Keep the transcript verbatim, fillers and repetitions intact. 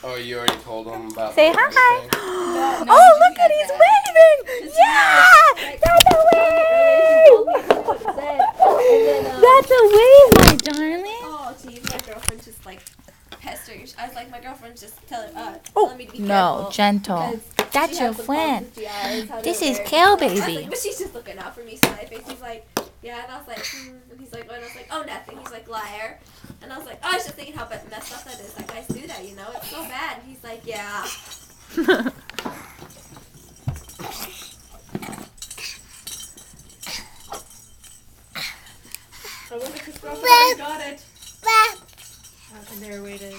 Oh, you already told him about Say the hi. thing? No, no, oh, look at he's waving. Yeah, that's a wave. Then, um, That's a wave, my darling. oh, geez, my girlfriend just like pestering. I was like, my girlfriend's just telling, uh, Oh, telling me to be no, careful. gentle. because That's she your has some friend. problems with G Is, how to This is wear it. Kale I was Baby. like, but she's just looking out for me, smiley face. He's like, yeah, and I was like, hmm. And he's like, what? And I was like, oh, nothing. He's like, liar. And I was like, oh, I was just thinking how messed up that is. Like, guys do that, you know? It's so bad. And he's like, yeah. I wonder if his girlfriend got it. And they're waiting.